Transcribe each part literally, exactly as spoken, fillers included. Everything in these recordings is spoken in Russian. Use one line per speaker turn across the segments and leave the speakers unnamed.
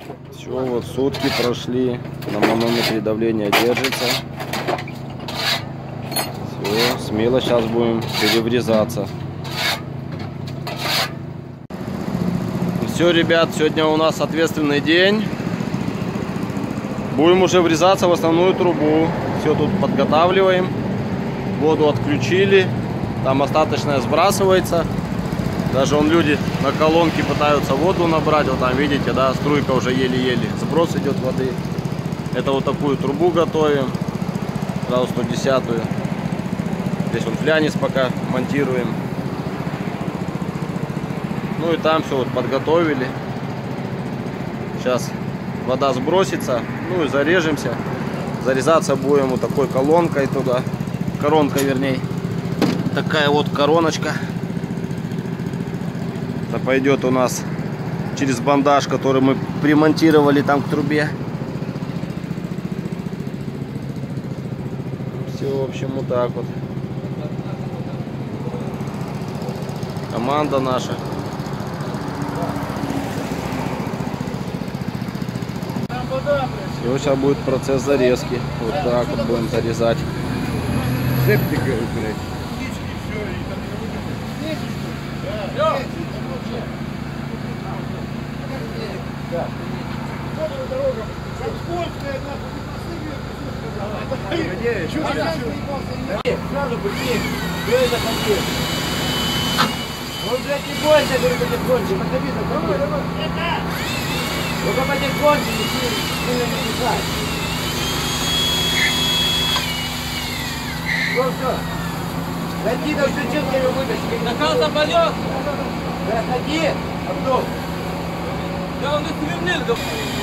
Все, вот сутки прошли, на манометре давление держится. Все, смело сейчас будем переврезаться. Все, ребят, сегодня у нас ответственный день. Будем уже врезаться в основную трубу. Все тут подготавливаем. Воду отключили. Там остаточная сбрасывается. Даже вон люди на колонке пытаются воду набрать. Вот там, видите, да, струйка уже еле-еле. Сброс идет воды. Это вот такую трубу готовим. Сразу сто десятую. Здесь вот флянец пока монтируем. Ну и там все вот подготовили. Сейчас вода сбросится. Ну и зарежемся. Зарезаться будем вот такой колонкой туда. Коронка, вернее. Такая вот короночка. Это пойдет у нас через бандаж, который мы примонтировали там к трубе. Все, в общем, вот так вот. Команда наша. Все, сейчас будет процесс зарезки. Вот так вот будем зарезать. Септик, блядь.
Он, блядь, не бойся, говорит, потихоньку, подходи, давай, давай. Только потихоньку, не сильно не мешай. Все, все. Ходи, да все четко его вытащи.
Накал самолет.
Да, ходи, Абдул.
Да он и сверлил, да.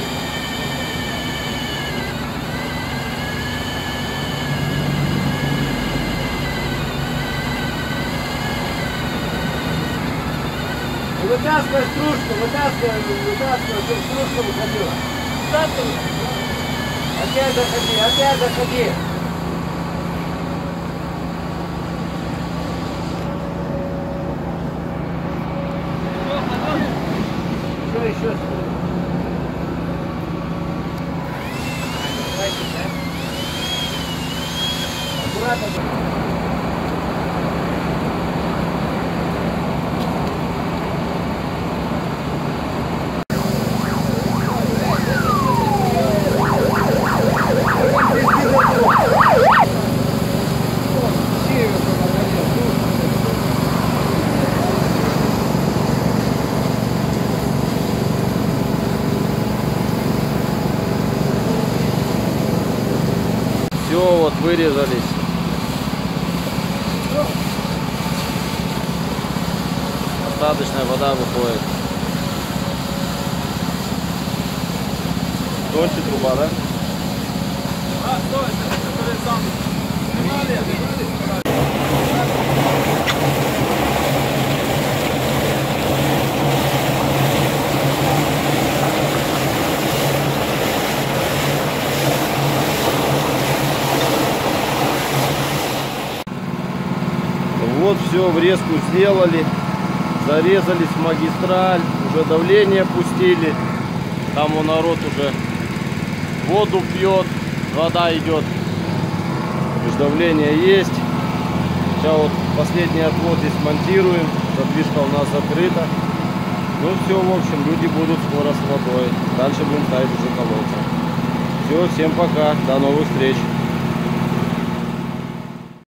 Вытаскивай стружку, вытаскивай, вытаскивай, чтобы стружка выходила. Опять заходи, опять заходи. Что еще? Аккуратно.
Все, вот вырезались. Остаточная вода выходит. Тоньше труба, да?
А, стой, который сам.
Вот все, врезку сделали, зарезались в магистраль, уже давление пустили, там у народ уже воду пьет, вода идет, давление есть. Сейчас вот последний отвод здесь монтируем, задвижка у нас закрыта. Ну все, в общем, люди будут скоро с водой, дальше будем ставить уже колодцы. Все, всем пока, до новых встреч.